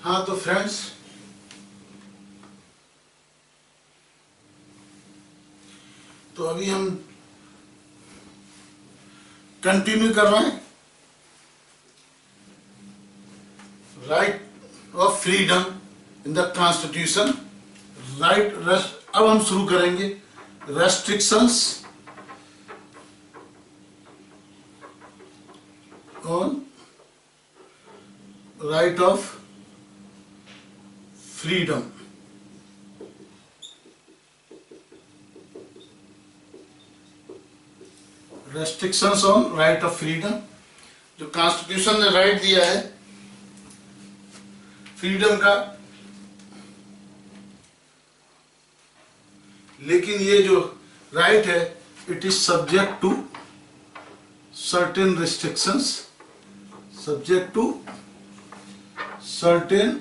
हाँ तो फ्रेंड्स, तो अभी हम कंटिन्यू कर रहे हैं right of freedom in the constitution. अब हम शुरू करेंगे restrictions on right of freedom. Restrictions on right of freedom, जो कॉन्स्टिट्यूशन ने राइट दिया है फ्रीडम का, लेकिन ये जो राइट है it is subject to certain restrictions, subject to certain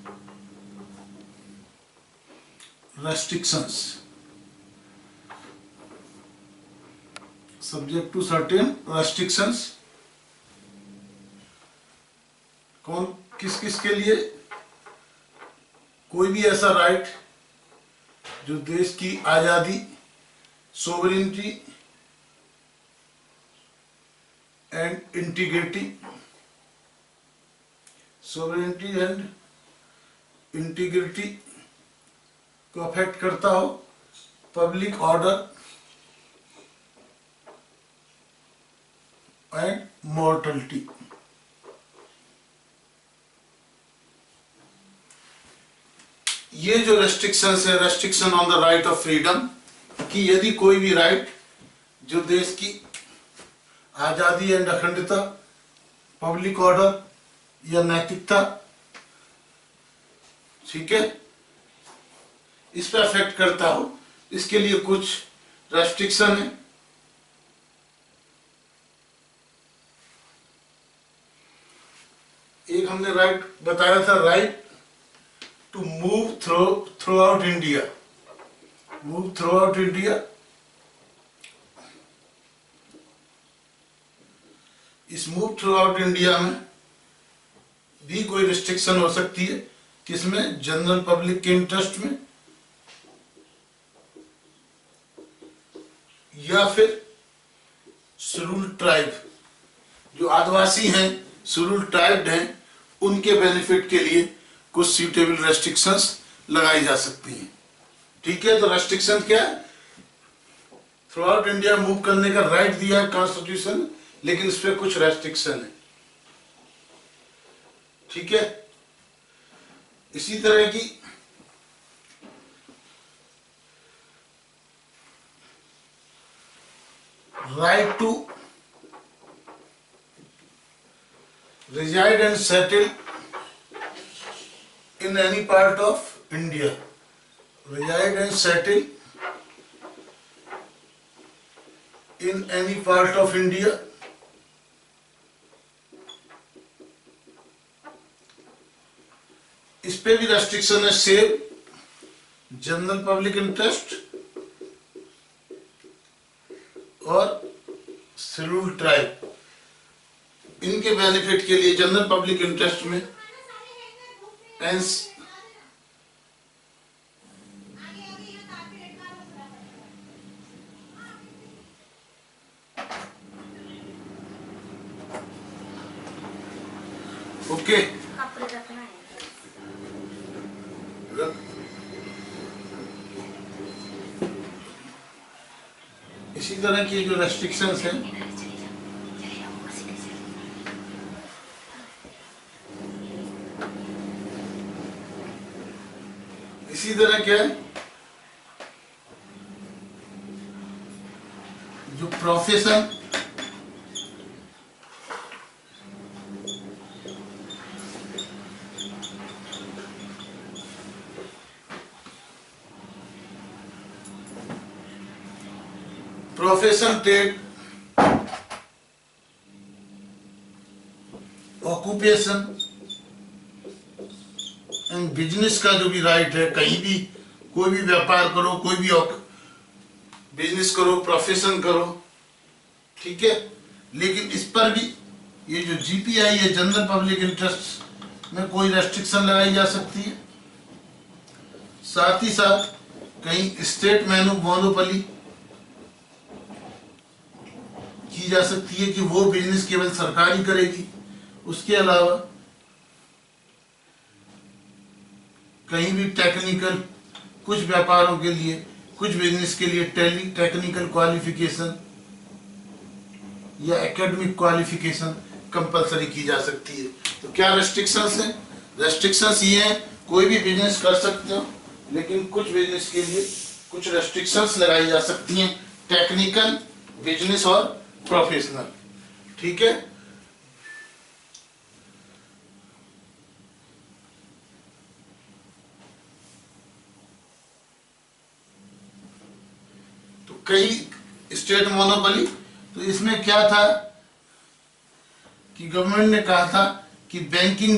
restrictions, subject to certain restrictions। कौन किस किस के लिए? कोई भी ऐसा राइट जो देश की आजादी, sovereignty and integrity, sovereignty and integrity को अफेक्ट करता हो, पब्लिक ऑर्डर एंड मॉर्टलिटी। ये जो रेस्ट्रिक्शंस है, restriction on the right of freedom, कि यदि कोई भी राइट जो देश की आजादी एंड अखंडता, पब्लिक ऑर्डर या नैतिकता, ठीक है, इस पर अफेक्ट करता हो, इसके लिए कुछ रेस्ट्रिक्शन है। एक हमने राइट बताया था, right to move throughout India, move throughout India. इस मूव थ्रू आउट इंडिया में भी कोई रिस्ट्रिक्शन हो सकती है, किसमें? जनरल पब्लिक के इंटरेस्ट में, या फिर शेड्यूल ट्राइब, जो आदिवासी हैं, शेड्यूल ट्राइब हैं, उनके बेनिफिट के लिए कुछ सूटेबल रेस्ट्रिक्शंस लगाई जा सकती हैं। ठीक है, तो रेस्ट्रिक्शन क्या है? थ्रू आउट इंडिया मूव करने का राइट दिया है कॉन्स्टिट्यूशन, लेकिन इस पे कुछ रेस्ट्रिक्शन है। ठीक है, इसी तरह की right to reside and settle in any part of India, reside and settle in any part of India, इस पे भी रेस्ट्रिक्शन है। सेव जनरल पब्लिक इंटरेस्ट और शेड्यूल ट्राइब, इनके बेनिफिट के लिए जनरल पब्लिक इंटरेस्ट में ओके। इसी तरह की जो रेस्ट्रिक्शंस हैं, इसी तरह क्या है, जो profession, profession, trade, occupation and business का जो भी राइट है, कहीं भी कोई भी व्यापार करो, कोई भी बिजनेस करो, प्रोफेशन करो, ठीक है। लेकिन इस पर भी ये जो जीपीआई है, जनरल पब्लिक इंटरेस्ट में कोई रेस्ट्रिक्शन लगाई जा सकती है। साथ ही साथ कहीं स्टेट मोनोपोली की जा सकती है कि वो बिजनेस केवल सरकार ही करेगी। उसके अलावा कहीं भी टेक्निकल, कुछ व्यापारों के लिए, कुछ बिजनेस के लिए टेक्निकल क्वालिफिकेशन या एकेडमिक क्वालिफिकेशन कंपलसरी की जा सकती है। तो क्या रेस्ट्रिक्शंस हैं? रेस्ट्रिक्शंस ये हैं, कोई भी बिजनेस कर सकते हो, लेकिन कुछ बिजनेस के लिए कुछ रेस्ट्रिक्शंस लगाई जा सकती हैं, टेक्निकल, बिजनेस और प्रोफेशनल। ठीक है। तो कई स्टेट मोनोपोली, तो इसमें क्या था कि गवर्नमेंट ने कहा था कि बैंकिंग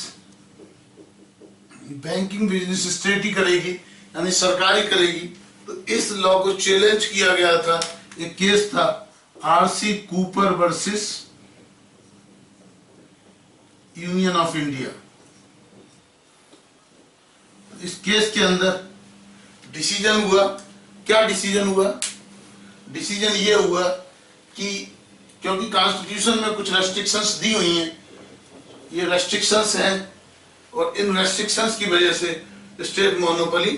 बिजनेस स्टेट ही करेगी, यानी सरकार ही करेगी। तो इस लॉ को चैलेंज किया गया था। एक केस था RC Cooper versus union of India. इस केस के अंदर डिसीजन हुआ, क्या डिसीजन हुआ? डिसीजन ये हुआ कि क्योंकि कॉन्स्टिट्यूशन में कुछ रेस्ट्रिक्शंस दी हुई हैं, ये रेस्ट्रिक्शंस हैं और इन रेस्ट्रिक्शंस की वजह से स्टेट मोनोपोली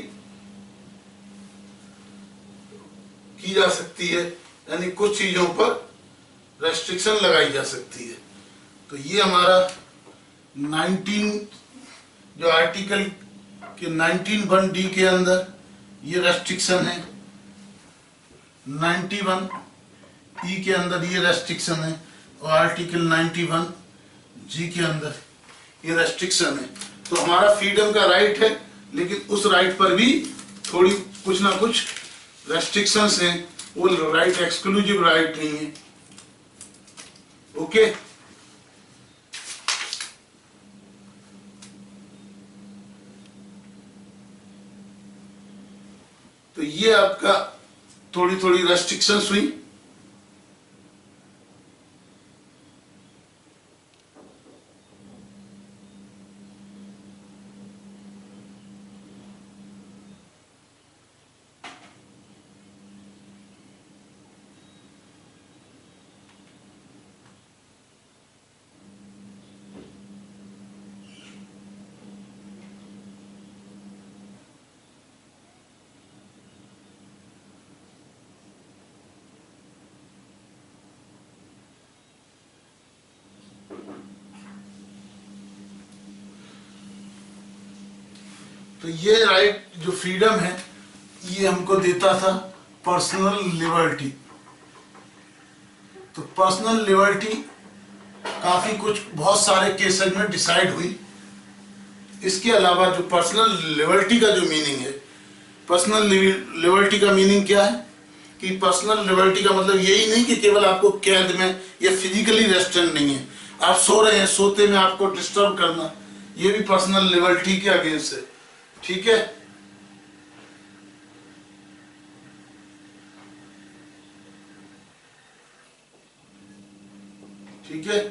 की जा सकती है, यानी कुछ चीजों पर रेस्ट्रिक्शन लगाई जा सकती है। तो ये हमारा 19 जो आर्टिकल के 19(1)(d) के अंदर ये रेस्ट्रिक्शन है, 91(e) के अंदर ये रेस्ट्रिक्शन है और आर्टिकल 91(g) के अंदर ये रेस्ट्रिक्शन है। तो हमारा फ्रीडम का राइट है, लेकिन उस राइट पर भी थोड़ी कुछ ना कुछ रेस्ट्रिक्शंस हैं। वो राइट एक्सक्लूसिव राइट नहीं है। ओके। तो ये आपका थोड़ी थोड़ी रेस्ट्रिक्शंस हुई। तो ये राइट जो फ्रीडम है, ये हमको देता था पर्सनल लिबर्टी। तो पर्सनल लिबर्टी काफी कुछ बहुत सारे केसेस में डिसाइड हुई। इसके अलावा जो पर्सनल लिबर्टी का जो मीनिंग है, पर्सनल लिबर्टी का मीनिंग क्या है कि पर्सनल लिबर्टी का मतलब यही नहीं कि केवल आपको कैद में या फिजिकली रेस्ट्रेंट नहीं है, आप सो रहे हैं, सोते में आपको डिस्टर्ब करना, ये भी पर्सनल लिबर्टी के अगेंस्ट है। ठीक है। ठीक है।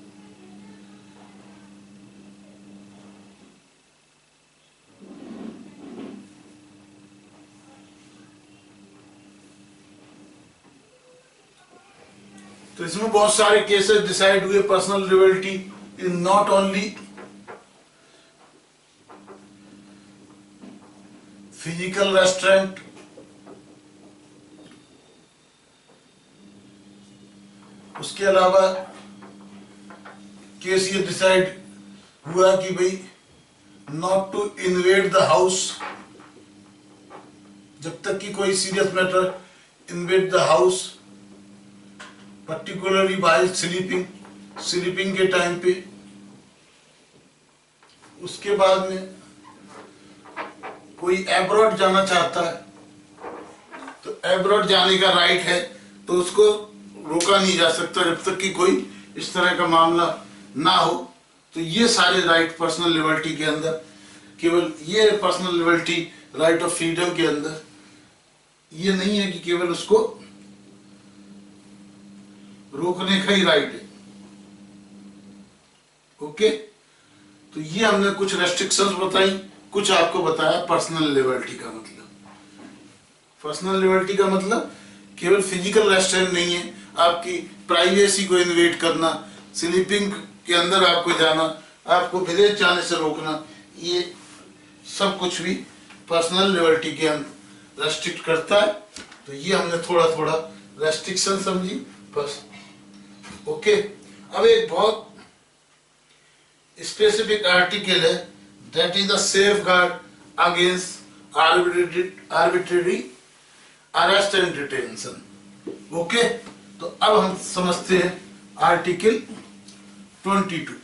तो इसमें बहुत सारे केसेस डिसाइड हुए। Personal liberty is not only physical restraint, उसके अलावा केस ये डिसाइड हुआ कि भाई not to invade the house, जब तक कि कोई serious matter invade the house, particularly while sleeping के टाइम पे। उसके बाद में कोई एब्रॉड जाना चाहता है तो एब्रॉड जाने का राइट है, तो उसको रोका नहीं जा सकता जब तक कि कोई इस तरह का मामला ना हो। तो ये सारे राइट पर्सनल लिबर्टी के अंदर, केवल ये personal liberty right of freedom के अंदर ये नहीं है कि केवल उसको रोकने का ही राइट है। ओके। तो ये हमने कुछ रेस्ट्रिक्शंस बताई, कुछ आपको बताया पर्सनल लिबर्टी का मतलब। पर्सनल लिबर्टी का मतलब केवल फिजिकल रेस्ट्रेंट नहीं है, आपकी प्राइवेसी को इन्वेड करना, स्लीपिंग के अंदर आपको जाना, आपको विदेश जाने से रोकना, ये सब कुछ भी पर्सनल लिबर्टी के अंदर रेस्ट्रिक्ट करता है। तो ये हमने थोड़ा थोड़ा रेस्ट्रिक्शन समझी बस। ओके, अब एक बहुत स्पेसिफिक आर्टिकल है, that is the safe guard against arbitrary arrest and detention. Okay, तो अब हम समझते हैं आर्टिकल 22।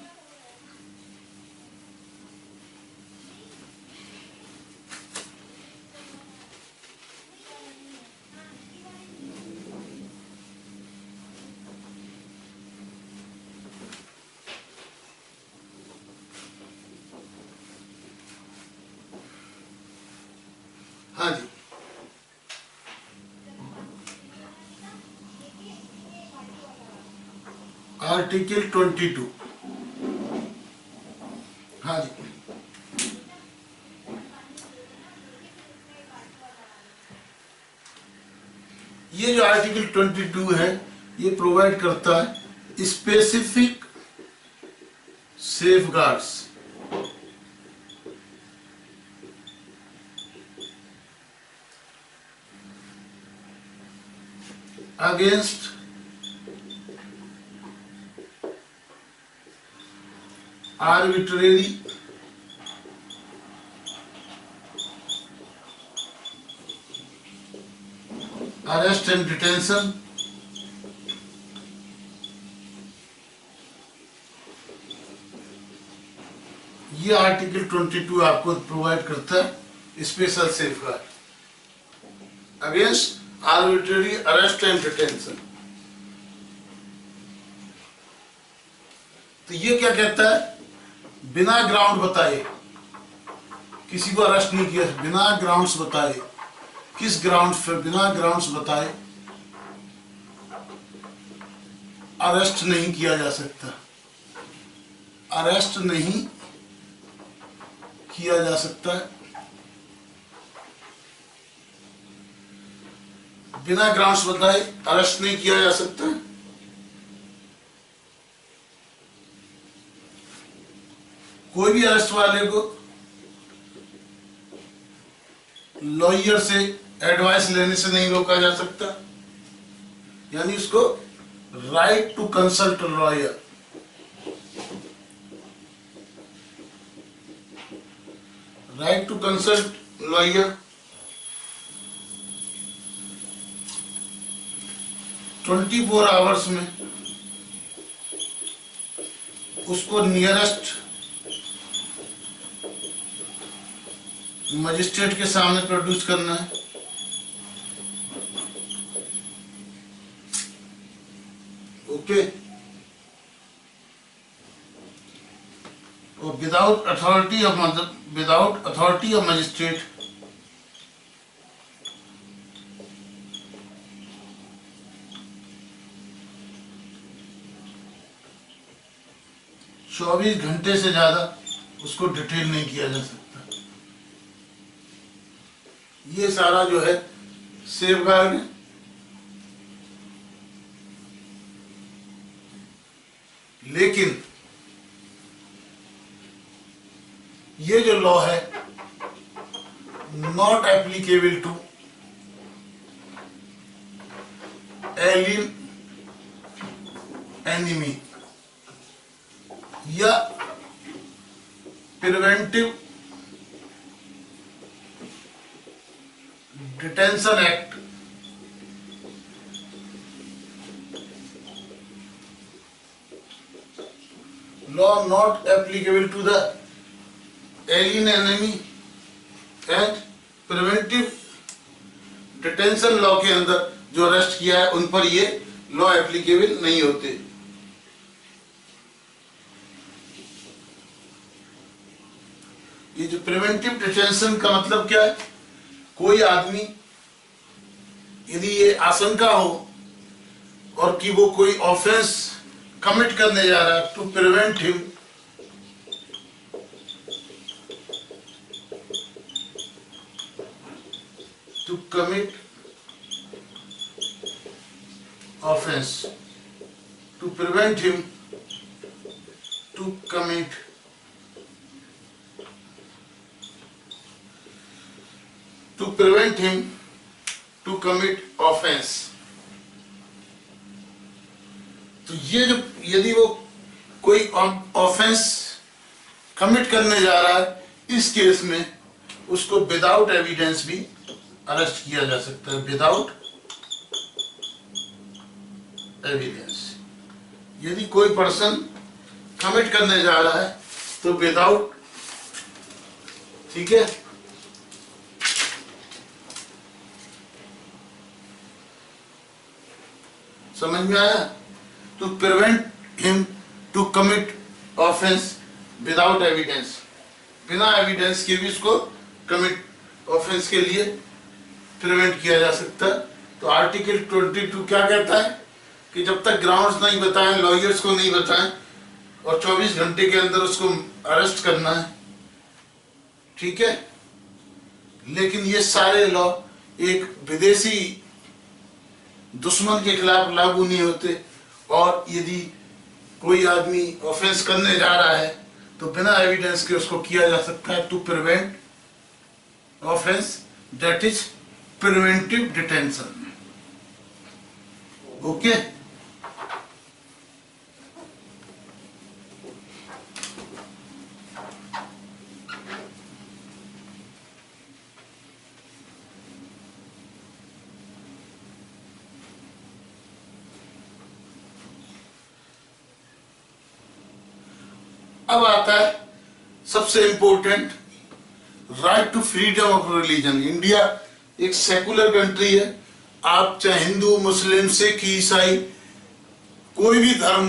हाँ जी, आर्टिकल 22। हाँ जी, ये जो आर्टिकल 22 है ये प्रोवाइड करता है specific safeguards against arbitrary arrest and detention ये आर्टिकल 22 आपको प्रोवाइड करता है special safeguard against arbitrary arrest and detention. तो ये क्या कहता है, बिना ग्राउंड बताए किसी को अरेस्ट नहीं किया, बिना ग्राउंड्स बताए, किस ग्राउंड पर, बिना ग्राउंड्स बताए अरेस्ट नहीं किया जा सकता, अरेस्ट नहीं किया जा सकता है, बिना ग्राउंड्स बताए अरेस्ट नहीं किया जा सकता। कोई भी अरेस्ट वाले को लॉयर से एडवाइस लेने से नहीं रोका जा सकता, यानी उसको right to consult lawyer, right to consult lawyer 24 hours में उसको नियरेस्ट मजिस्ट्रेट के सामने प्रोड्यूस करना है। ओके, और विदाउट अथॉरिटी ऑफ मजिस्ट्रेट चौबीस घंटे से ज्यादा उसको डिटेल नहीं किया जा सकता। ये सारा जो है सेफगार्ड है। लेकिन ये जो लॉ है not applicable to alien enemy या preventive detention act law not applicable to the alien enemy and preventive detention law के अंदर जो अरेस्ट किया है उन पर ये लॉ एप्लीकेबल नहीं होते। ये जो प्रिवेंटिव डिटेंशन का मतलब क्या है, कोई आदमी यदि ये आशंका हो और कि वो कोई ऑफेंस कमिट करने जा रहा है, to prevent him to commit offense, to prevent him to commit offense। तो ये जो यदि वो कोई ऑफेंस कमिट करने जा रहा है, इस केस में उसको विदाउट एविडेंस भी अरेस्ट किया जा सकता है, विदाउट एविडेंस। यदि कोई पर्सन कमिट करने जा रहा है तो विदाउट, ठीक है, समझ में आया? To prevent him to commit offence without evidence, बिना एविडेंस के भी उसको कमिट ऑफेंस के लिए प्रिवेंट किया जा सकता है। तो आर्टिकल 22 क्या कहता है कि जब तक ग्राउंड्स नहीं बताएं, लॉयर्स को नहीं बताएं, और 24 घंटे के अंदर उसको अरेस्ट करना है, ठीक है। लेकिन ये सारे लॉ एक विदेशी दुश्मन के खिलाफ लागू नहीं होते, और यदि कोई आदमी ऑफेंस करने जा रहा है तो बिना एविडेंस के उसको किया जा सकता है, to prevent offence, that is preventive detention. Okay, अब आता है सबसे important, right to freedom of religion. India एक सेकुलर कंट्री है, आप चाहे हिंदू, मुस्लिम, सिख, ईसाई, कोई भी धर्म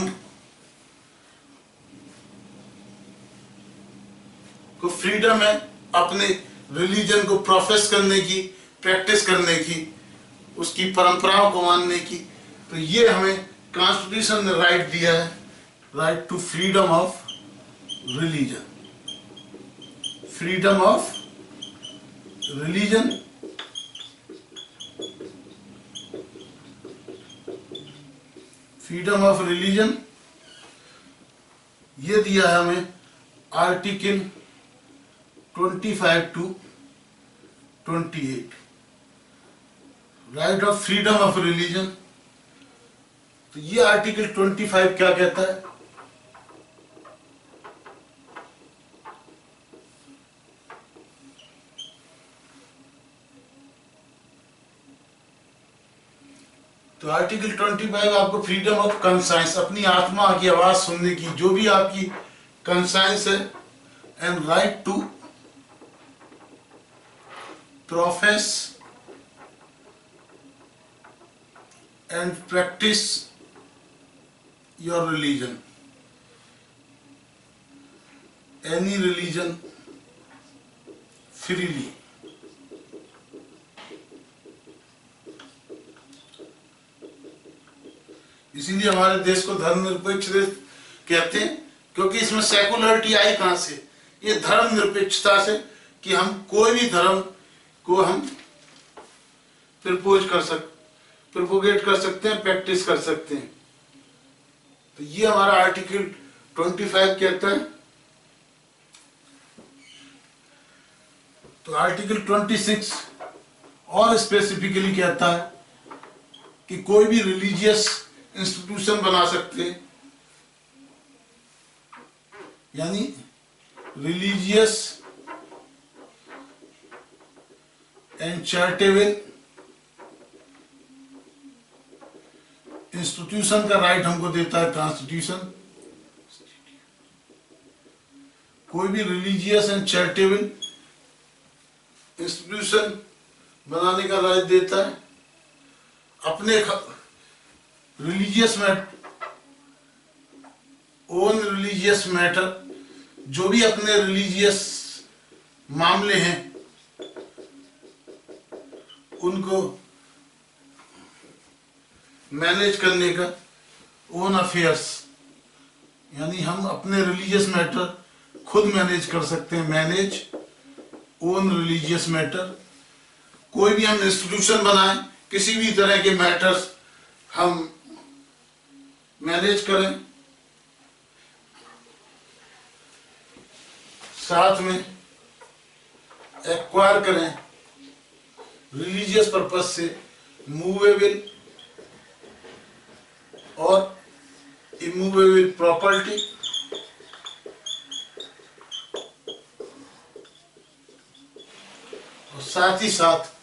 को फ्रीडम है अपने रिलीजन को प्रोफेस करने की, प्रैक्टिस करने की, उसकी परंपराओं को मानने की। तो ये हमें कॉन्स्टिट्यूशन ने राइट दिया है, right to freedom of religion, freedom of religion, freedom of religion ये दिया है हमें article 25 to 28, right of freedom of religion. तो ये आर्टिकल 25 क्या कहता है? तो आर्टिकल 25 आपको फ्रीडम ऑफ कंसाइंस, अपनी आत्मा की आवाज सुनने की, जो भी आपकी कंसाइंस है, and right to profess and practise your religion, any religion freely. इसीलिए हमारे देश को धर्मनिरपेक्ष देश कहते हैं, क्योंकि इसमें सेकुलरिटी आई कहां से? ये धर्मनिरपेक्षता से, कि हम कोई भी धर्म को हम प्रोपोगेट कर सकते हैं, प्रैक्टिस कर सकते हैं। तो ये हमारा आर्टिकल 25 कहता है। तो आर्टिकल 26 और स्पेसिफिकली कहता है कि कोई भी रिलीजियस इंस्टीट्यूशन बना सकते हैं, यानी रिलीजियस एंड चैरिटेबल इंस्टीट्यूशन का राइट हमको देता है कॉन्स्टिट्यूशन। कोई भी रिलीजियस एंड चैरिटेबल इंस्टीट्यूशन बनाने का राइट देता है। अपने religious matter, own religious matter, जो भी अपने रिलीजियस मामले हैं उनको मैनेज करने का, ओन अफेयर्स, यानी हम अपने रिलीजियस मैटर खुद मैनेज कर सकते हैं, मैनेज ओन रिलीजियस मैटर। कोई भी हम इंस्टीट्यूशन बनाएं, किसी भी तरह के मैटर्स हम मैनेज करें, साथ में एक्वायर करें रिलीजियस पर्पस से मूवेबल और इमूवेबल प्रॉपर्टी, और साथ ही साथ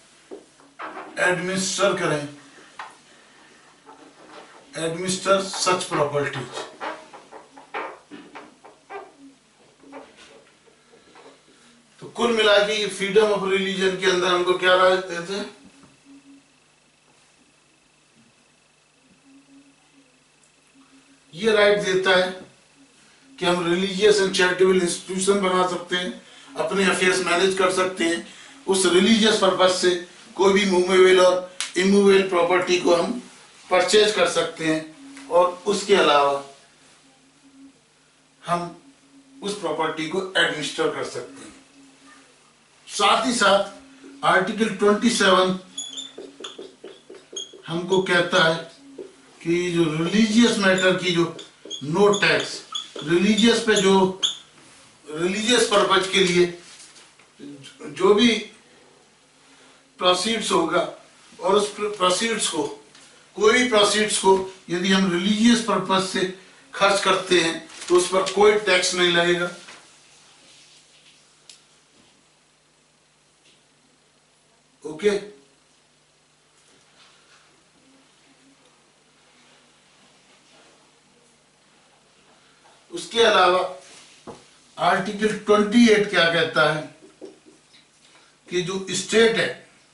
एडमिनिस्टर सच प्रॉपर्टीज। तो कुल मिला के फ्रीडम ऑफ रिलीजन के अंदर हमको क्या राइट देते हैं? ये राइट देता है कि हम रिलीजियस एंड चैरिटेबल इंस्टीट्यूशन बना सकते हैं, अपने अफेयर्स मैनेज कर सकते हैं, उस रिलीजियस पर्पज से कोई भी मूवेबल और इमूवेबल प्रॉपर्टी को हम परचेज कर सकते हैं, और उसके अलावा हम उस प्रॉपर्टी को एडमिनिस्टर कर सकते हैं। साथ ही साथ आर्टिकल 27 हमको कहता है कि जो रिलीजियस मैटर की जो नो टैक्स, रिलीजियस पे जो रिलीजियस पर्पज के लिए जो भी प्रोसीड्स होगा, और उस प्रोसीड्स को, कोई भी प्रोसीड्स को यदि हम रिलीजियस पर्पज से खर्च करते हैं तो उस पर कोई टैक्स नहीं लगेगा। ओके, उसके अलावा आर्टिकल 28 क्या कहता है कि जो स्टेट है,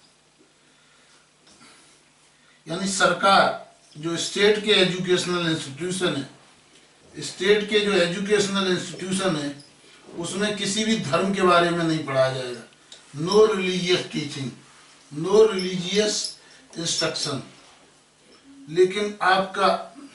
यानी सरकार, जो स्टेट के एजुकेशनल इंस्टीट्यूशन है, स्टेट के जो एजुकेशनल इंस्टीट्यूशन है, उसमें किसी भी धर्म के बारे में नहीं पढ़ाया जाएगा। No religious teaching, no religious instruction. लेकिन आपका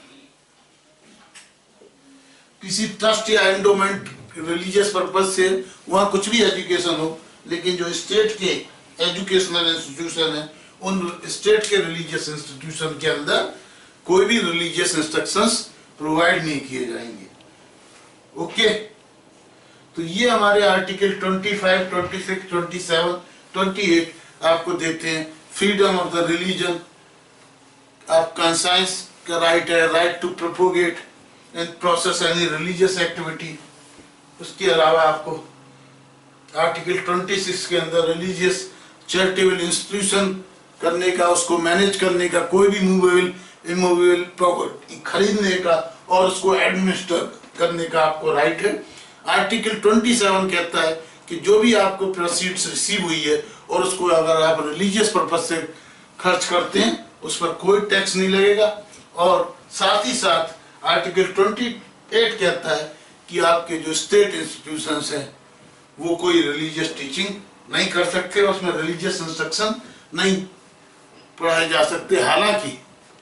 किसी ट्रस्ट या एंडोमेंट रिलीजियस पर्पज से वहां कुछ भी एजुकेशन हो, लेकिन जो स्टेट के एजुकेशनल इंस्टीट्यूशन है, उन स्टेट के रिलीजियस इंस्टीट्यूशन के अंदर कोई भी रिलीजियस इंस्ट्रक्शंस प्रोवाइड नहीं किए जाएंगे। ओके, तो ये हमारे आर्टिकल 25, 26, 27, 28 आपको देते हैं फ्रीडम ऑफ द रिलीजन, आप कंसाइंस का राइट है, right to propagate and process any religious activity. उसके अलावा आपको आर्टिकल 26 के अंदर रिलीजियस चैरिटेबल इंस्टीट्यूशन करने का, उसको मैनेज करने का, कोई भी मूवेबल इमूवेबल प्रॉपर्टी खरीदने का और उसको एडमिनिस्टर करने का आपको राइट है। आर्टिकल 27 कहता है कि जो भी आपको प्रोसीड्स रिसीव हुई है और उसको अगर आप रिलीजियस पर्पज से खर्च करते हैं उस पर कोई टैक्स नहीं लगेगा। और साथ ही साथ आर्टिकल 28 कहता है कि आपके जो स्टेट इंस्टीट्यूशंस हैं वो कोई रिलीजियस टीचिंग नहीं कर सकते, उसमें रिलीजियस इंस्ट्रक्शन नहीं पढ़ाए जा सकते। हालांकि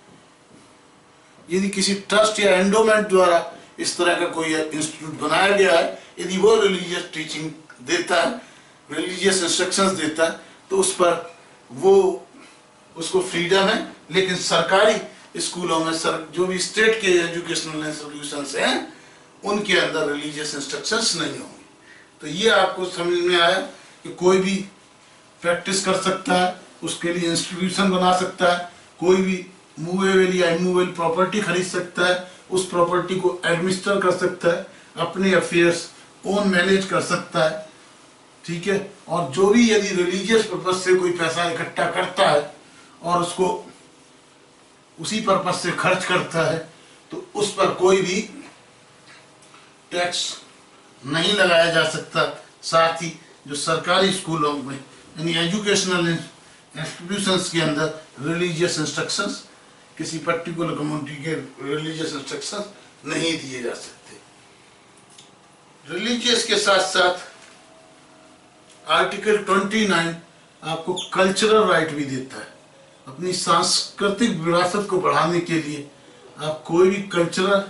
यदि किसी ट्रस्ट या एंडोमेंट द्वारा इस तरह का कोई इंस्टीट्यूट बनाया गया है, यदि वो रिलीजियस टीचिंग देता है, रिलीजियस इंस्ट्रक्शंस देता है, तो उस पर वो उसको फ्रीडम है। लेकिन सरकारी स्कूलों में जो भी स्टेट के एजुकेशनल इंस्टीट्यूशंस हैं उनके अंदर रिलीजियस इंस्ट्रक्शंस नहीं होंगे। तो ये आपको समझ में आया कि कोई भी प्रैक्टिस कर सकता है, उसके लिए इंस्टीट्यूशन बना सकता है, कोई भी मूवेबल या इमूवेबल प्रॉपर्टी खरीद सकता है, उस प्रॉपर्टी को एडमिनिस्टर कर सकता है, अपने अफेयर्स ओन मैनेज कर सकता है, ठीक है। और जो भी यदि रिलीजियस पर्पज से कोई पैसा इकट्ठा करता है और उसको उसी पर्पज से खर्च करता है तो उस पर कोई भी टैक्स नहीं लगाया जा सकता। साथ ही जो सरकारी स्कूलों में यानी एजुकेशनल इंस्टीट्यूशंस के अंदर रिलीजियस इंस्ट्रक्शंस, किसी पर्टिकुलर कम्युनिटी के रिलीजियस इंस्ट्रक्शंस नहीं दिए जा सकते। रिलीजियस के साथ साथ आर्टिकल 29 आपको कल्चरल राइट भी देता है। अपनी सांस्कृतिक विरासत को बढ़ाने के लिए आप कोई भी cultural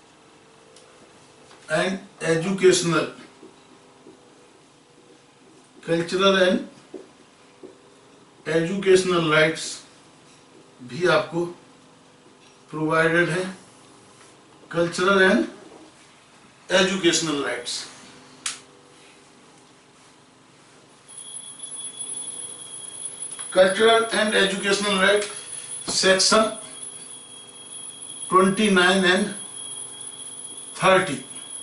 and educational cultural and educational rights भी आपको प्रोवाइडेड है। Cultural and educational rights, cultural and educational right section 29 and 30।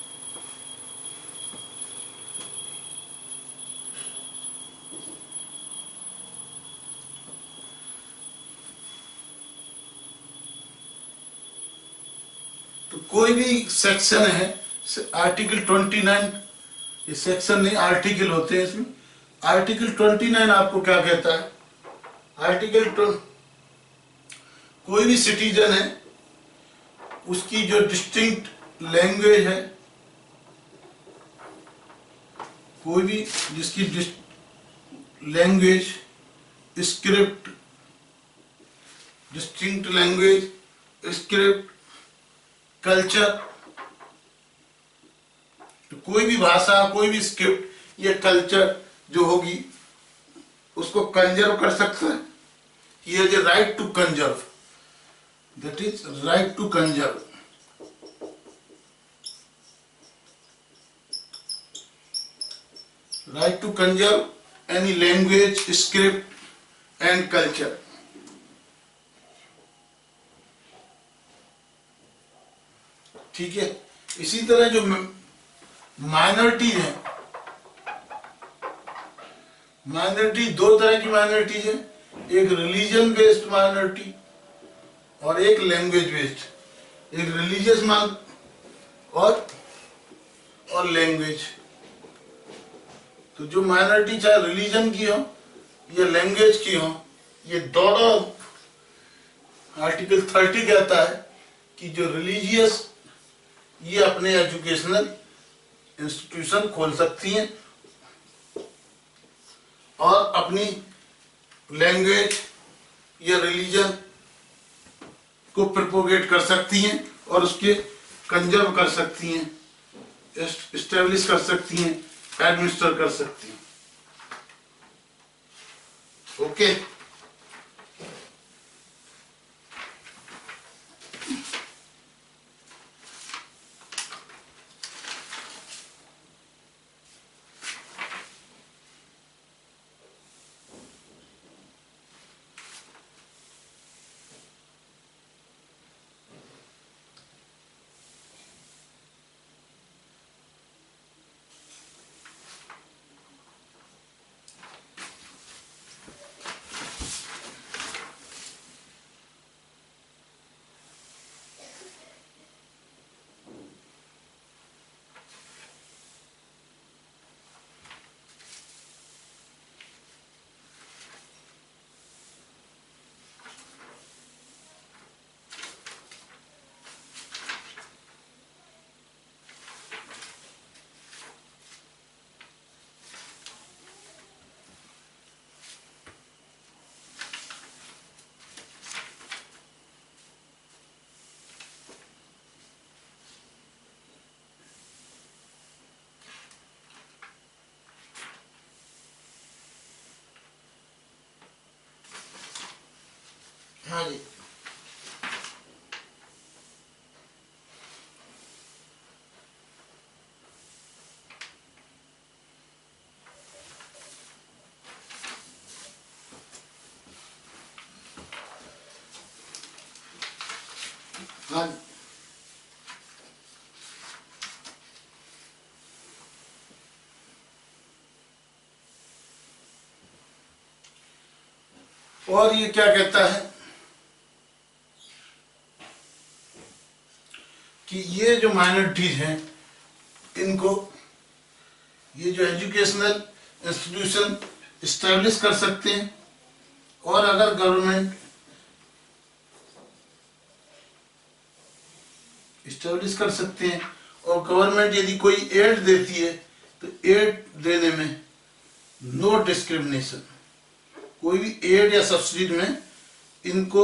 तो कोई भी सेक्शन है, आर्टिकल 29, ये सेक्शन नहीं आर्टिकल होते हैं इसमें। आर्टिकल 29 आपको क्या कहता है? कोई भी सिटीजन है, उसकी जो डिस्टिंक्ट लैंग्वेज है, कोई भी जिसकी language, script, distinct language, script, culture, तो कोई भी भाषा, कोई भी स्क्रिप्ट या कल्चर जो होगी उसको कंजर्व कर सकता है। He has a right to conserve, that is right to conserve। right to conserve any language, script and culture। ठीक है। इसी तरह जो माइनॉरिटीज है, माइनॉरिटी दो तरह की माइनॉरिटीज है, एक रिलीजन बेस्ड माइनॉरिटी और एक लैंग्वेज बेस्ड। एक रिलीजियस मान और लैंग्वेज। तो जो माइनॉरिटी चाहे रिलीजन की हो या लैंग्वेज की हो, ये दोनों आर्टिकल 30 कहता है कि जो रिलीजियस, ये अपने एजुकेशनल इंस्टीट्यूशन खोल सकती हैं और अपनी लैंग्वेज या रिलीजन को प्रोपोगेट कर सकती हैं और उसके कंजर्व कर सकती हैं, एस्टेब्लिश कर सकती हैं, एडमिनिस्टर कर सकती हैं। ओके। हाँ जी। हाँ, और ये क्या कहता है कि ये जो माइनॉरिटीज हैं, इनको ये जो एजुकेशनल इंस्टीट्यूशन इस्टेब्लिश कर सकते हैं, और अगर गवर्नमेंट इस्टेब्लिश कर सकते हैं, और गवर्नमेंट यदि कोई एड देती है तो एड देने में नो डिस्क्रिमिनेशन, कोई भी एड या सब्सिडी में इनको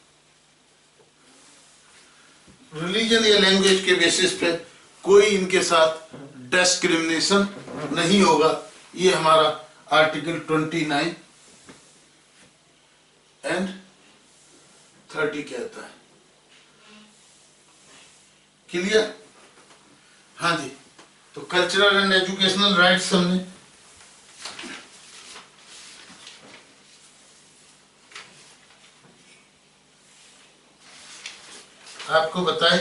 रिलीजन या लैंग्वेज के बेसिस पे कोई इनके साथ डिस्क्रिमिनेशन नहीं होगा। ये हमारा आर्टिकल 29 एंड 30 कहता है। क्लियर? हाँ जी। तो कल्चरल एंड एजुकेशनल राइट्स हमने आपको बताए।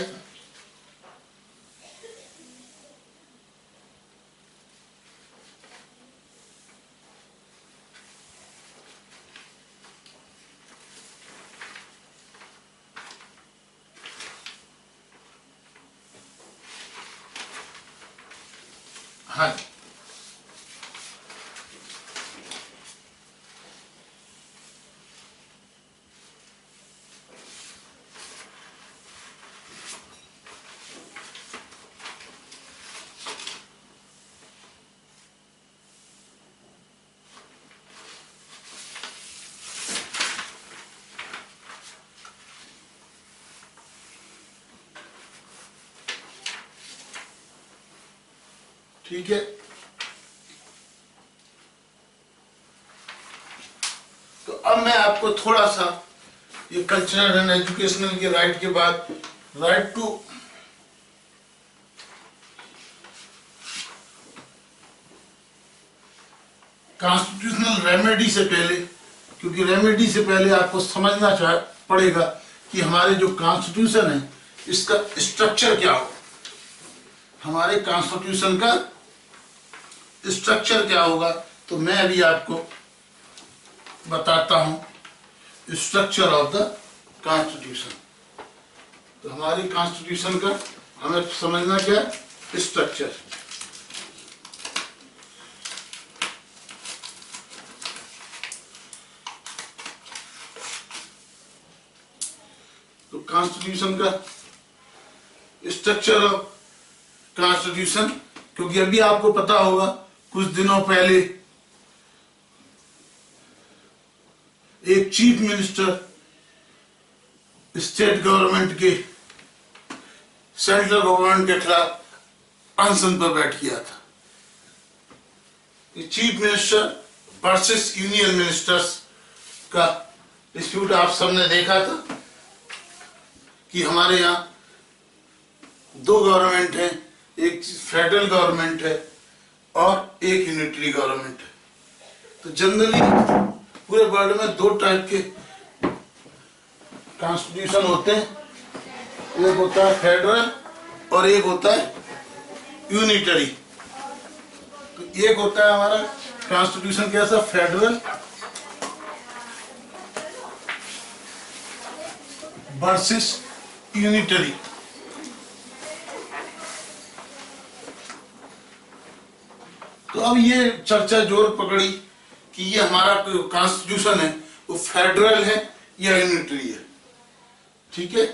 हाँ, ठीक है। तो अब मैं आपको थोड़ा सा ये कल्चरल एंड एजुकेशनल के राइट के बाद राइट टू कॉन्स्टिट्यूशनल रेमेडी से पहले, क्योंकि रेमेडी से पहले आपको समझना पड़ेगा कि हमारे जो कॉन्स्टिट्यूशन है इसका स्ट्रक्चर क्या हो। हमारे कॉन्स्टिट्यूशन का स्ट्रक्चर क्या होगा, तो मैं अभी आपको बताता हूं स्ट्रक्चर ऑफ द कॉन्स्टिट्यूशन। तो हमारी कॉन्स्टिट्यूशन का हमें समझना क्या है, स्ट्रक्चर। तो कॉन्स्टिट्यूशन का स्ट्रक्चर ऑफ कॉन्स्टिट्यूशन, क्योंकि अभी आपको पता होगा कुछ दिनों पहले एक चीफ मिनिस्टर स्टेट गवर्नमेंट के सेंट्रल गवर्नमेंट के खिलाफ अनशन पर बैठ गया था। Chief minister versus union ministers का डिस्प्यूट आप सबने देखा था कि हमारे यहाँ दो गवर्नमेंट है, एक फेडरल गवर्नमेंट है और एक यूनिटरी गवर्नमेंट है। तो जनरली पूरे वर्ल्ड में दो टाइप के कॉन्स्टिट्यूशन होते हैं, एक होता है फेडरल और एक होता है यूनिटरी। तो एक होता है हमारा कॉन्स्टिट्यूशन कैसा, फेडरल वर्सेस यूनिटरी। तो अब ये चर्चा जोर पकड़ी कि ये हमारा कॉन्स्टिट्यूशन है वो फेडरल है या यूनिटरी है। ठीक है,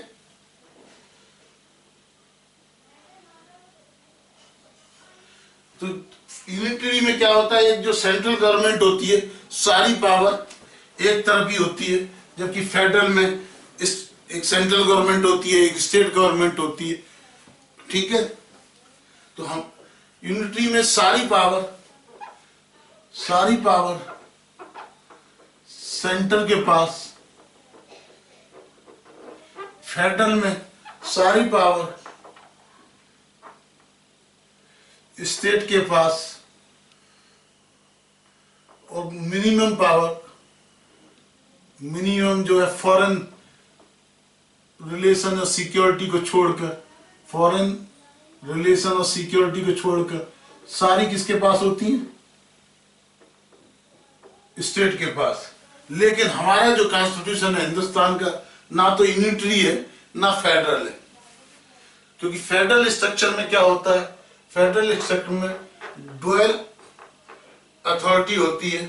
तो यूनिटरी में क्या होता है, एक जो सेंट्रल गवर्नमेंट होती है सारी पावर एक तरफ ही होती है, जबकि फेडरल में एक सेंट्रल गवर्नमेंट होती है, एक स्टेट गवर्नमेंट होती है। ठीक है, तो हम यूनिटरी में सारी पावर सेंटर के पास, फेडरल में सारी पावर स्टेट के पास, और मिनिमम जो है फॉरेन रिलेशन और सिक्योरिटी को छोड़कर सारी किसके पास होती है, स्टेट के पास। लेकिन हमारा जो कॉन्स्टिट्यूशन है हिंदुस्तान का, ना तो यूनिटरी है ना फेडरल है। क्योंकि फेडरल स्ट्रक्चर में क्या होता है, फेडरल स्ट्रक्चर में ड्यूअल अथॉरिटी होती है।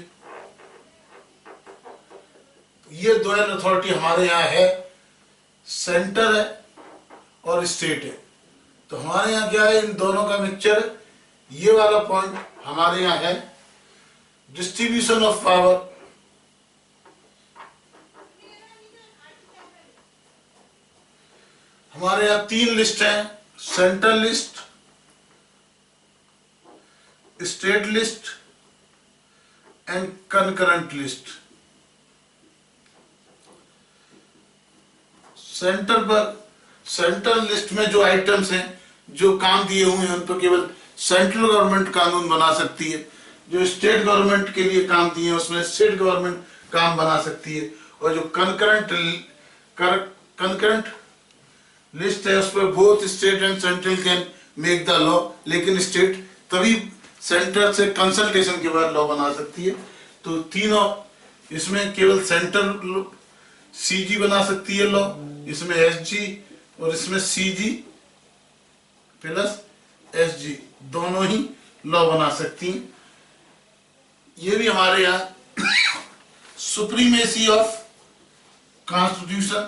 ये ड्यूअल अथॉरिटी हमारे यहाँ है, सेंटर है और स्टेट है। तो हमारे यहाँ क्या है, इन दोनों का मिक्सचर है। ये वाला पॉइंट हमारे यहाँ है डिस्ट्रीब्यूशन ऑफ पावर। हमारे यहाँ तीन लिस्ट हैं, central list, state list and concurrent list. Central list में जो आइटम्स हैं, जो काम दिए हुए हैं, उन पर केवल सेंट्रल गवर्नमेंट कानून बना सकती है। जो स्टेट गवर्नमेंट के लिए काम दिए हैं उसमें स्टेट गवर्नमेंट काम बना सकती है। और जो कंकरेंट लिस्ट है उस पर both state and central can make the law, लेकिन स्टेट तभी सेंटर से कंसल्टेशन के बाद लॉ बना सकती है। तो तीनों, इसमें केवल सेंट्रल सीजी बना सकती है लॉ, इसमें एसजी और इसमें सीजी प्लस एसजी दोनों ही लॉ बना सकती हैं। ये भी हमारे यहाँ सुप्रीमेसी ऑफ कॉन्स्टिट्यूशन,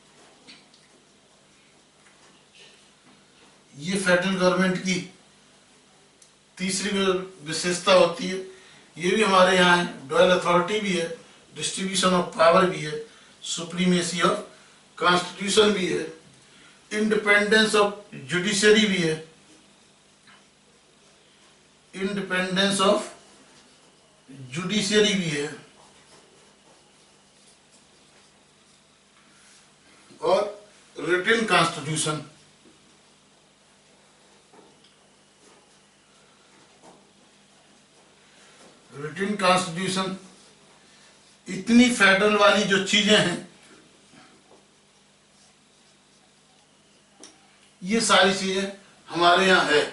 ये फेडरल गवर्नमेंट की तीसरी विशेषता होती है। ये भी हमारे यहाँ है, डुअल अथॉरिटी भी है, डिस्ट्रीब्यूशन ऑफ पावर भी है, सुप्रीमेसी ऑफ कॉन्स्टिट्यूशन भी है, इंडिपेंडेंस ऑफ जुडिशरी भी है, इंडिपेंडेंस ऑफ जुडिशरी भी है, और रिटन कॉन्स्टिट्यूशन। रिटन कॉन्स्टिट्यूशन, इतनी फेडरल वाली जो चीजें हैं, ये सारी चीजें हमारे यहाँ है।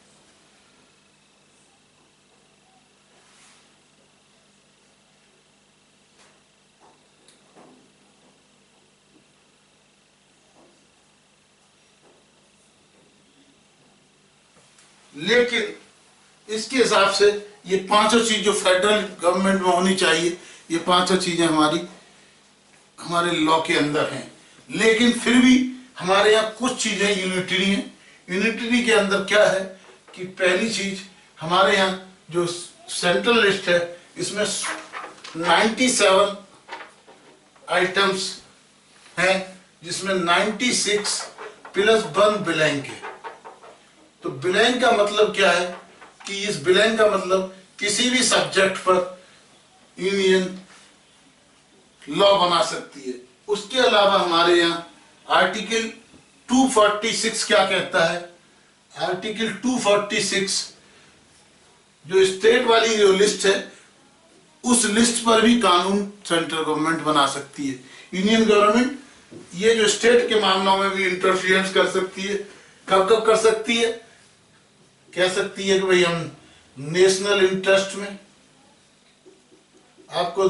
लेकिन इसके हिसाब से ये पांचों चीज जो फेडरल गवर्नमेंट में होनी चाहिए, ये पांचों चीजें हमारे लॉ के अंदर हैं। लेकिन फिर भी हमारे यहाँ कुछ चीजें यूनिटरी हैं। यूनिटरी के अंदर क्या है कि पहली चीज, हमारे यहाँ जो सेंट्रल लिस्ट है इसमें 97 आइटम्स हैं, जिसमें 96 प्लस 1 ब्लैंक है। तो ब्लैंक का मतलब क्या है कि इस ब्लैंक का मतलब किसी भी सब्जेक्ट पर यूनियन लॉ बना सकती है। उसके अलावा हमारे यहाँ आर्टिकल 246 क्या कहता है? आर्टिकल 246 जो स्टेट वाली जो लिस्ट है, उस लिस्ट पर भी कानून सेंट्रल गवर्नमेंट बना सकती है। यूनियन गवर्नमेंट ये जो स्टेट के मामलों में भी इंटरफियरेंस कर सकती है। कब कब कर सकती है? कह सकती है कि भाई हम नेशनल इंटरेस्ट में, आपको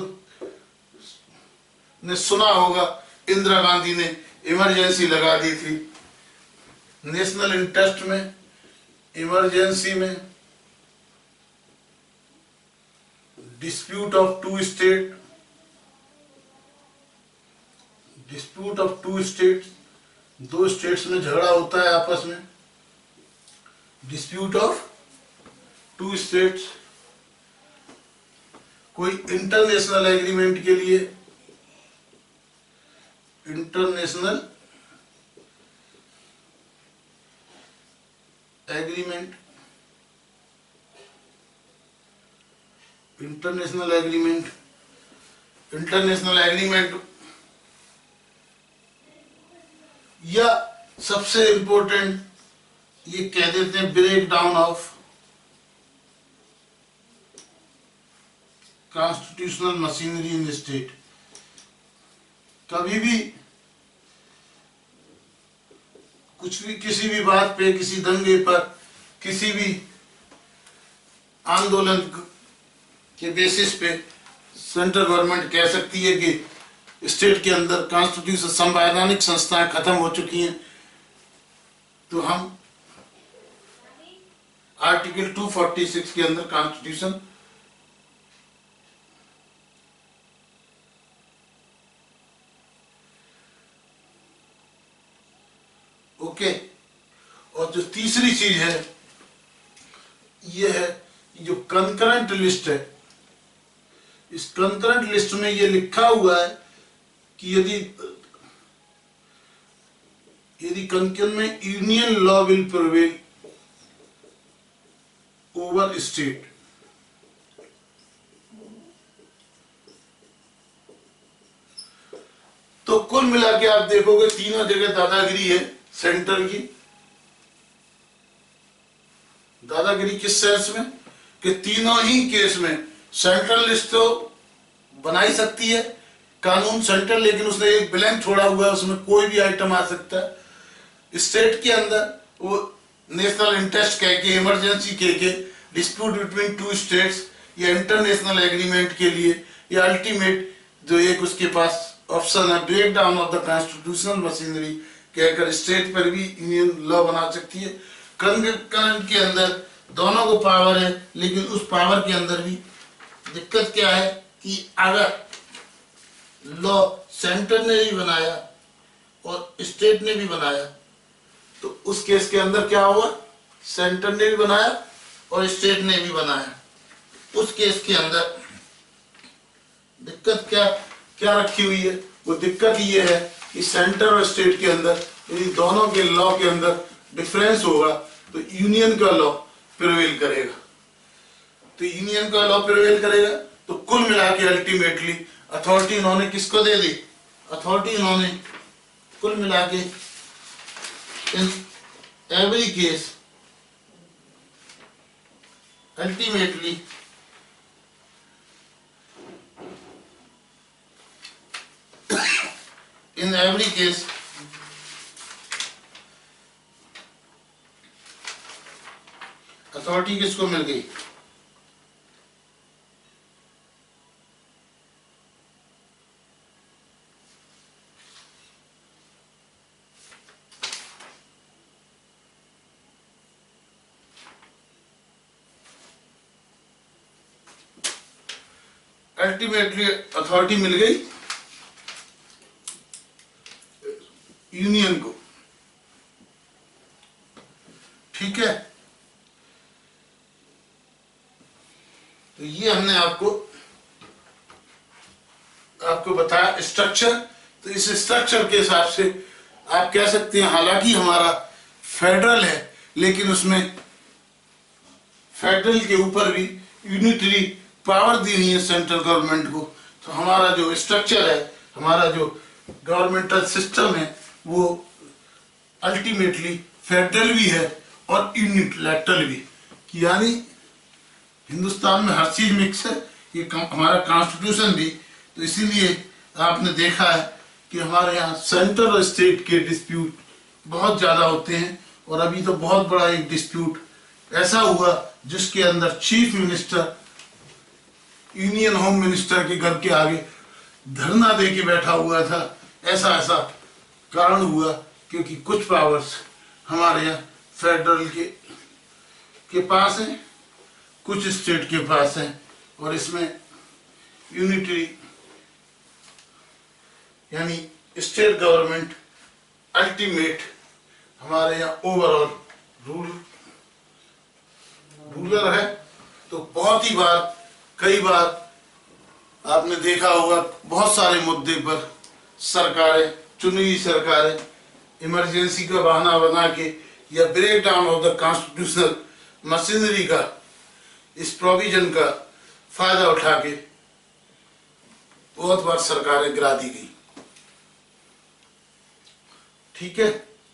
ने सुना होगा इंदिरा गांधी ने इमरजेंसी लगा दी थी। नेशनल इंटरेस्ट में, इमरजेंसी में, dispute of two state, dispute of two states, दो स्टेट्स में झगड़ा होता है आपस में, डिस्प्यूट ऑफ टू स्टेट्स। कोई इंटरनेशनल एग्रीमेंट के लिए, international agreement, international agreement, international agreement, या सबसे इंपॉर्टेंट ये कह देते हैं break down of constitutional machinery in state. कभी भी कुछ भी, किसी भी बात पे, किसी दंगे पर, किसी भी आंदोलन के बेसिस पे सेंट्रल गवर्नमेंट कह सकती है कि स्टेट के अंदर कॉन्स्टिट्यूशन, संवैधानिक संस्थाएं खत्म हो चुकी हैं, तो हम आर्टिकल 246 के अंदर कॉन्स्टिट्यूशन ओके। और जो तीसरी चीज है ये है जो कंकरेंट लिस्ट है। इस कंकरेंट लिस्ट में ये लिखा हुआ है कि यदि कंकरेंट में union law will prevail over state, तो कुल मिला के आप देखोगे तीनों जगह दादागिरी है सेंटर की। दादागिरी किस सेंस में कि तीनों ही केस में सेंट्रल लिस्ट तो बना ही सकती है कानून सेंट्रल, लेकिन उसने एक ब्लैंक छोड़ा हुआ है, उसमें कोई भी आइटम आ सकता है। स्टेट के अंदर वो नेशनल इंटरेस्ट कह के, इमरजेंसी कह के, डिस्प्यूट बिटवीन टू स्टेट्स या इंटरनेशनल एग्रीमेंट के लिए, या अल्टीमेट जो एक उसके पास ऑप्शन है break down of the constitutional machinery कहकर स्टेट पर भी यूनियन लॉ बना सकती है। करंट के अंदर दोनों को पावर है, लेकिन उस पावर के अंदर भी दिक्कत क्या है कि अगर लॉ सेंटर ने भी बनाया और स्टेट ने भी बनाया तो उस केस के अंदर क्या हुआ, सेंटर ने भी बनाया और स्टेट ने भी बनाया, उस केस के अंदर दिक्कत क्या क्या रखी हुई है। वो दिक्कत ये है कि सेंटर और स्टेट के अंदर यदि दोनों के लॉ के अंदर डिफरेंस होगा तो यूनियन का लॉ प्रिवेल करेगा। तो यूनियन का लॉ प्रिवेल करेगा तो कुल मिला के अल्टीमेटली अथॉरिटी इन्होंने किसको दे दी, अथॉरिटी इन्होंने कुल मिला के in every case ultimately in every case authority किसको मिल गई, अल्टीमेटली अथॉरिटी मिल गई यूनियन को। ठीक है, तो ये हमने आपको बताया स्ट्रक्चर। तो इस स्ट्रक्चर के हिसाब से आप कह सकते हैं हालांकि हमारा फेडरल है लेकिन उसमें फेडरल के ऊपर भी यूनिटरी पावर दी हुई है सेंट्रल गवर्नमेंट को। तो हमारा जो स्ट्रक्चर है, हमारा जो गवर्नमेंटल सिस्टम है वो अल्टीमेटली फेडरल भी है और यूनिलैटरल भी, यानी हिंदुस्तान में हर चीज मिक्स है। ये हमारा कॉन्स्टिट्यूशन भी, तो इसीलिए आपने देखा है कि हमारे यहाँ सेंटर और स्टेट के डिस्प्यूट बहुत ज्यादा होते हैं। और अभी तो बहुत बड़ा एक डिस्प्यूट ऐसा हुआ जिसके अंदर chief minister union home minister के घर के आगे धरना दे के बैठा हुआ था। ऐसा कारण हुआ क्योंकि कुछ पावर्स हमारे यहाँ फेडरल के पास हैं, कुछ स्टेट के पास हैं, और इसमें यूनिटरी यानी स्टेट गवर्नमेंट अल्टीमेट हमारे यहाँ ओवरऑल रूलर है। तो बहुत ही बार, कई बार आपने देखा होगा बहुत सारे मुद्दे पर सरकारें, चुनी हुई सरकारें इमरजेंसी का बहाना बना के या break down of the constitutional machinery का, इस प्रोविजन का फायदा उठा के बहुत बार सरकारें गिरा दी गई। ठीक है,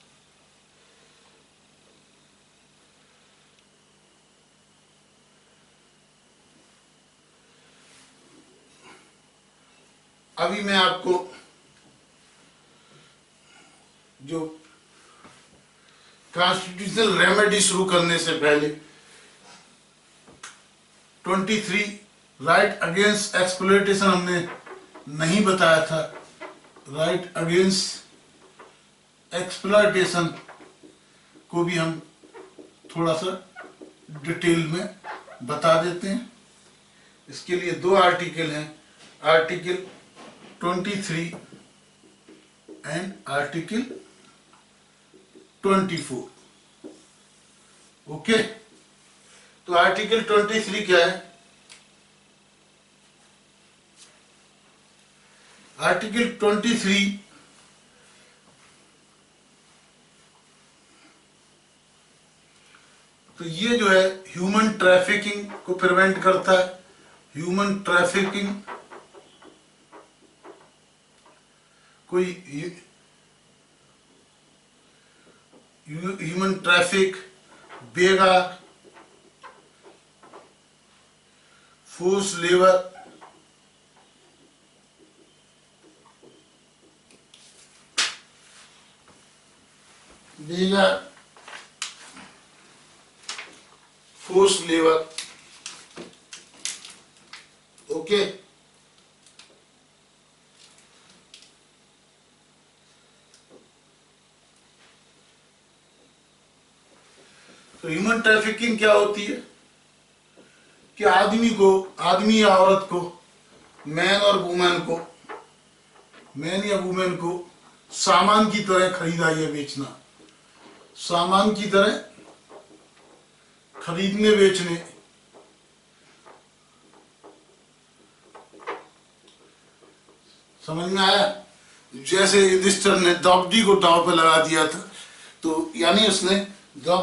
अभी मैं आपको जो कॉन्स्टिट्यूशनल रेमेडी शुरू करने से पहले 23 राइट अगेंस्ट एक्सप्लॉयटेशन हमने नहीं बताया था। राइट अगेंस्ट एक्सप्लॉयटेशन को भी हम थोड़ा सा डिटेल में बता देते हैं। इसके लिए दो आर्टिकल हैं, आर्टिकल 23 एंड आर्टिकल 24। ओके, तो आर्टिकल 23 क्या है? आर्टिकल 23 तो ये जो है ह्यूमन ट्रैफिकिंग को प्रिवेंट करता है। ह्यूमन ट्रैफिकिंग को कोई ह्यूमन ट्रैफिक, बेगा, फोर्स लेबर, बेगा, फोर्स लेबर, ओके। तो ह्यूमन ट्रैफिकिंग क्या होती है कि आदमी या औरत को, मैन या वुमेन को सामान की तरह खरीदा या बेचना, सामान की तरह खरीदने बेचने, समझ में आया? जैसे युधिष्ठिर ने द्रौपदी को दांव पे लगा दिया था, तो यानी उसने